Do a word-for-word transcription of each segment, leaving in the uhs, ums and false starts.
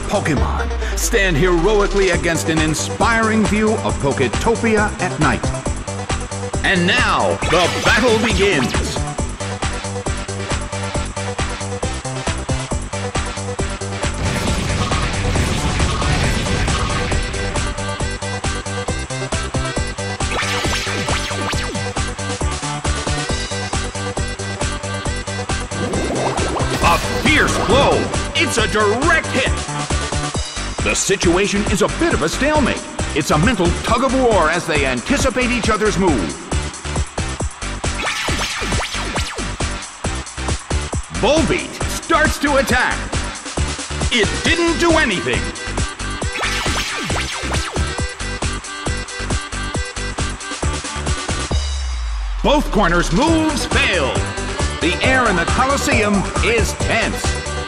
Pokemon stand heroically against an inspiring view of Poketopia at night. And now, the battle begins! A fierce blow! It's a direct hit! The situation is a bit of a stalemate. It's a mental tug-of-war as they anticipate each other's move. Volbeat starts to attack. It didn't do anything. Both corners' moves failed. The air in the Colosseum is tense.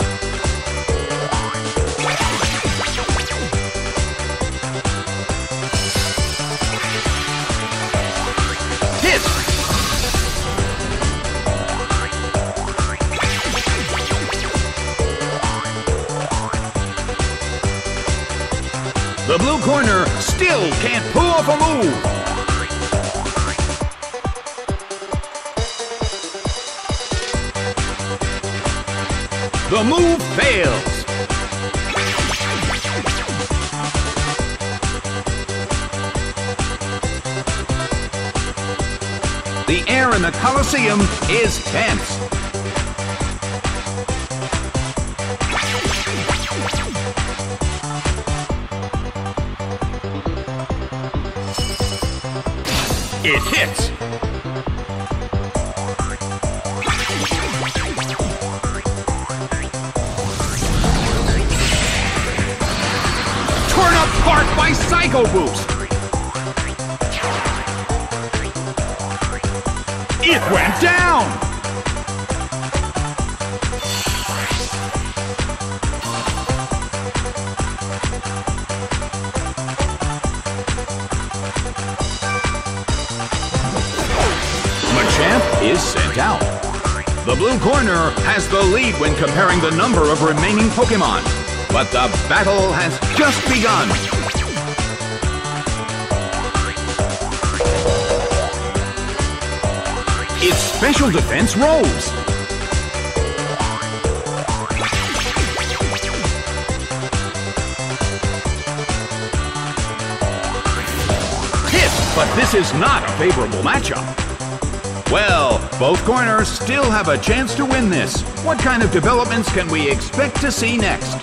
Hit! The blue corner still can't pull off a move. The move fails. The air in the Colosseum is tense. It hits. Torn apart by Psycho Boost. It went down. Machamp is sent out. The blue corner has the lead when comparing the number of remaining Pokemon. But the battle has just begun! Its special defense rose! Hit! But this is not a favorable matchup. Well, both corners still have a chance to win this. What kind of developments can we expect to see next?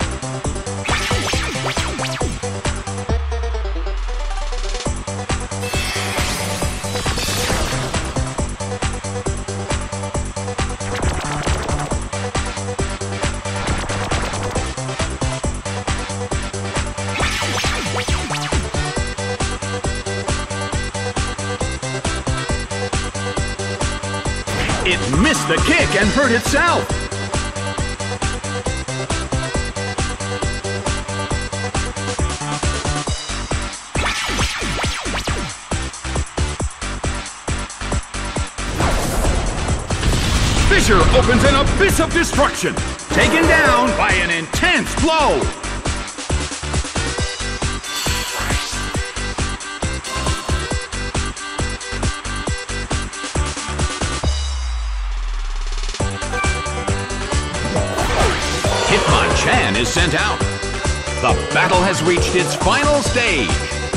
It missed the kick and hurt itself. Fissure opens an abyss of destruction, taken down by an intense blow. Hitmonchan is sent out. The battle has reached its final stage.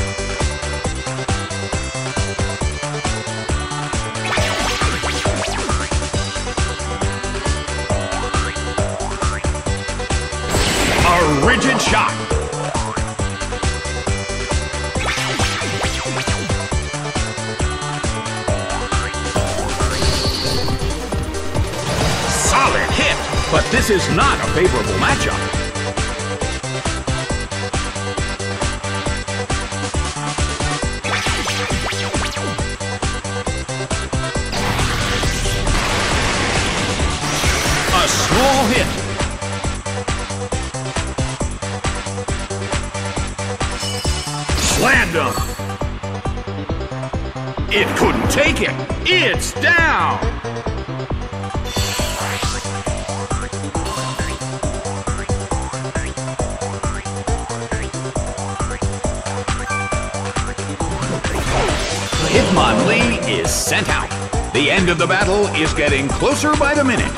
A rigid shot. Solid hit. But this is not a favorable matchup. A small hit. Slammed him. It couldn't take it. It's down. Hitmonlee is sent out. The end of the battle is getting closer by the minute.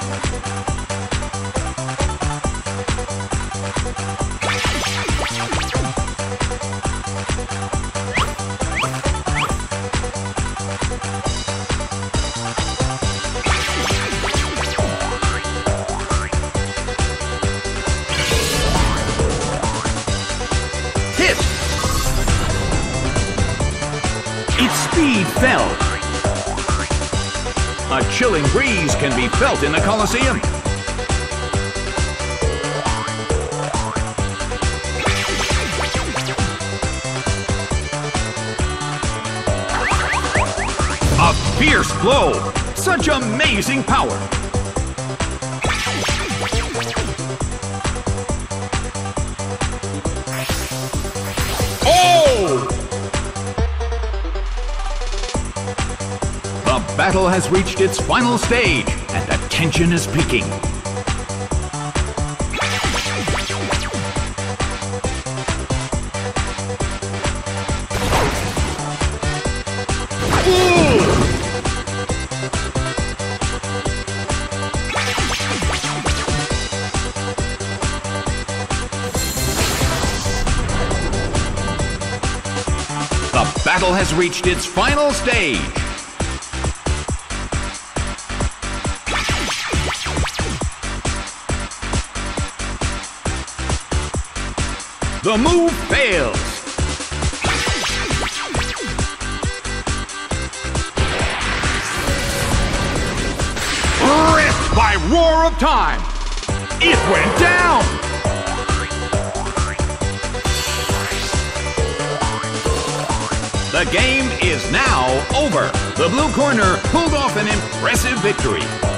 Hit! Its speed fell. A chilling breeze can be felt in the Colosseum. A fierce blow! Such amazing power! Oh! The battle has reached its final stage, and the tension is peaking. The battle has reached its final stage. The move fails. Ripped by Roar of Time. It went down. The game is now over. The blue corner pulled off an impressive victory.